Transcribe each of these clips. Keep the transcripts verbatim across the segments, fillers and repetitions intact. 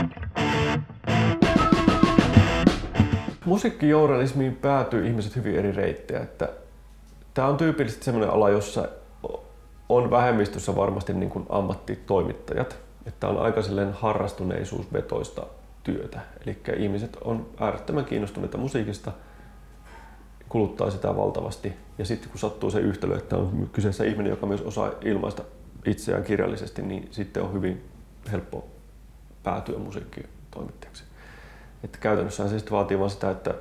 Musiikkijournalismiin päätyy ihmiset hyvin eri reittejä. Että tämä on tyypillisesti sellainen ala, jossa on vähemmistössä varmasti niin kuin ammattitoimittajat. Että on aika harrastuneisuusvetoista työtä. Eli ihmiset on äärettömän kiinnostuneita musiikista, kuluttaa sitä valtavasti. Ja sitten kun sattuu se yhtälö, että on kyseessä ihminen, joka myös osaa ilmaista itseään kirjallisesti, niin sitten on hyvin helppo päätyä musiikkitoimittajaksi. Että käytännössä se sitten vaatii vain sitä, että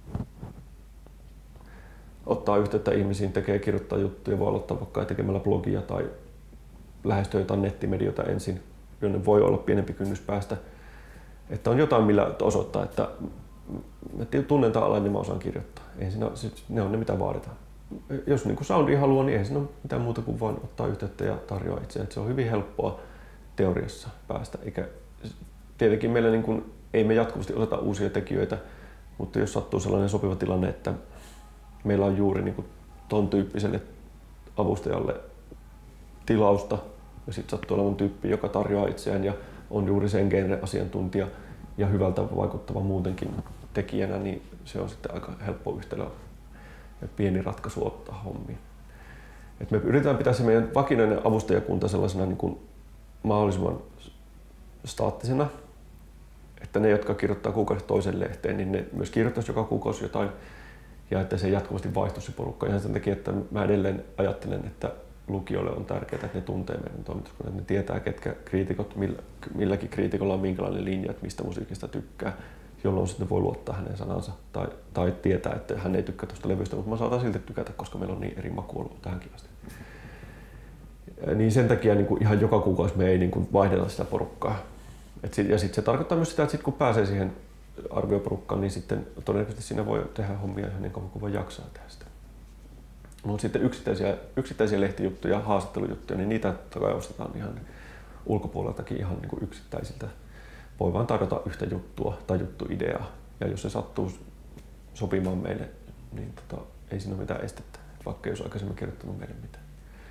ottaa yhteyttä ihmisiin, tekee kirjoittaa juttuja, voi aloittaa vaikka tekemällä blogia tai lähestyä jotain nettimedioita ensin, jonne voi olla pienempi kynnys päästä. Että on jotain, millä osoittaa, että mä tunnen tämän alan, niin mä osaan kirjoittaa. Ei siinä, ne on ne, mitä vaaditaan. Jos niin soundia haluaa, niin ei siinä ole mitään muuta kuin vaan ottaa yhteyttä ja tarjoaa itseään. Se on hyvin helppoa teoriassa päästä. Eikä, tietenkin meillä niin kuin, ei me jatkuvasti osata uusia tekijöitä, mutta jos sattuu sellainen sopiva tilanne, että meillä on juuri niin kuin ton tyyppiselle avustajalle tilausta ja sitten sattuu olevan tyyppi, joka tarjoaa itseään ja on juuri sen genre-asiantuntija ja hyvältä vaikuttava muutenkin tekijänä, niin se on sitten aika helppo yhtälö ja pieni ratkaisu ottaa hommiin. Et me yritetään pitää se meidän vakinainen avustajakunta sellaisena niin kuin mahdollisimman staattisena, että ne, jotka kirjoittaa kuukausi toisen lehteen, niin ne myös kirjoittaisi joka kuukausi jotain ja että se jatkuvasti vaihtuisi se porukka. Ihan sen takia, että mä edelleen ajattelen, että lukijoille on tärkeää, että ne tuntee meidän toimituskunnan, että ne tietää, ketkä kriitikot, millä, milläkin kriitikolla on minkälainen linja, että mistä musiikista tykkää, jolloin sitten voi luottaa hänen sanansa tai, tai tietää, että hän ei tykkää tuosta levystä, mutta mä saatan silti tykätä, koska meillä on niin eri maku ollut tähänkin asti. Niin sen takia niin kuin ihan joka kuukausi me ei niin kuin vaihdella sitä porukkaa. Et sit, ja sitten se tarkoittaa myös sitä, että sit kun pääsee siihen arvioporukkaan, niin sitten todennäköisesti siinä voi tehdä hommia ihan niin kauan kuin voi jaksaa tehdä sitä. Mutta sitten yksittäisiä, yksittäisiä lehtijuttuja, haastattelujuttuja, niin niitä kai ostetaan ihan ulkopuoleltakin ihan niin kuin yksittäisiltä. Voi vaan tarjota yhtä juttua tai juttuideaa. Ja jos se sattuu sopimaan meille, niin tota, ei siinä ole mitään estettä, vaikka ei olisi aikaisemmin kirjoittanut meille mitään.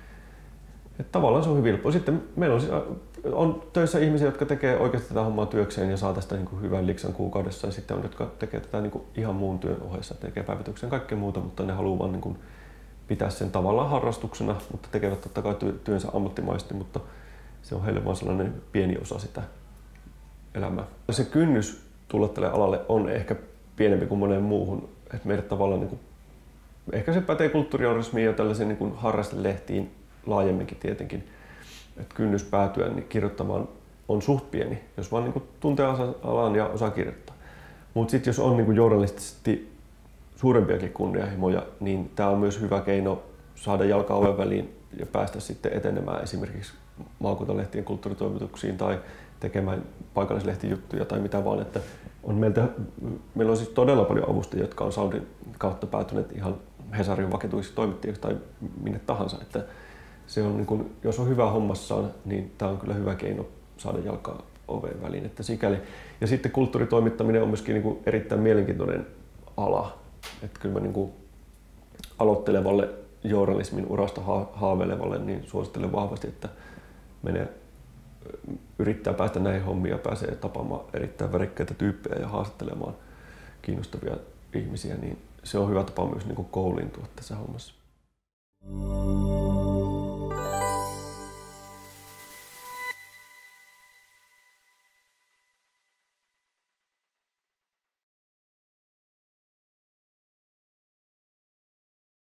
Et tavallaan se on hyvin helppoa. Sitten meillä on, siis, on töissä ihmisiä, jotka tekee oikeasti tätä hommaa työkseen ja saa tästä niin kuin hyvän liksan kuukaudessa. Ja sitten on, jotka tekee tätä niin kuin ihan muun työn ohessa, tekee päivityksiä ja kaikkea muuta, mutta ne haluaa vaan niin kuin pitää sen tavallaan harrastuksena, mutta tekevät totta kai työnsä ammattimaisesti, mutta se on heille vaan sellainen pieni osa sitä elämää. Se kynnys tulla tälle alalle on ehkä pienempi kuin moneen muuhun. Et meidät tavallaan, niin kuin, ehkä se pätee kulttuurijournalismiin ja tällaisiin niin kuin harrastelehtiin laajemminkin tietenkin. Et kynnys päätyä niin kirjoittamaan on suht pieni, jos vaan niin kuin tuntee alan ja osaa kirjoittaa. Mutta sitten jos on niin kuin journalistisesti suurempiakin kunnianhimoja, niin tämä on myös hyvä keino saada jalka oven väliin ja päästä sitten etenemään esimerkiksi maakuntalehtien kulttuuritoimituksiin tai tekemään paikallislehtijuttuja tai mitä vaan. Että on meiltä, meillä on siis todella paljon avustajia, jotka on Soundin kautta päätyneet ihan Hesarin vakituisiksi toimittajiksi tai minne tahansa. Että se on, niin kun, jos on hyvä hommassaan, niin tämä on kyllä hyvä keino saada jalkaa oveen väliin. Että sikäli. Ja sitten kulttuuritoimittaminen on myöskin niin kuin erittäin mielenkiintoinen ala. Että kyllä mä niin kuin aloittelevalle journalismin urasta haaveilevalle niin suosittelen vahvasti, että menee, yrittää päästä näihin hommiin ja pääsee tapaamaan erittäin värikkäitä tyyppejä ja haastattelemaan kiinnostavia ihmisiä, niin se on hyvä tapa myös niin kuin kouliintua tässä hommassa.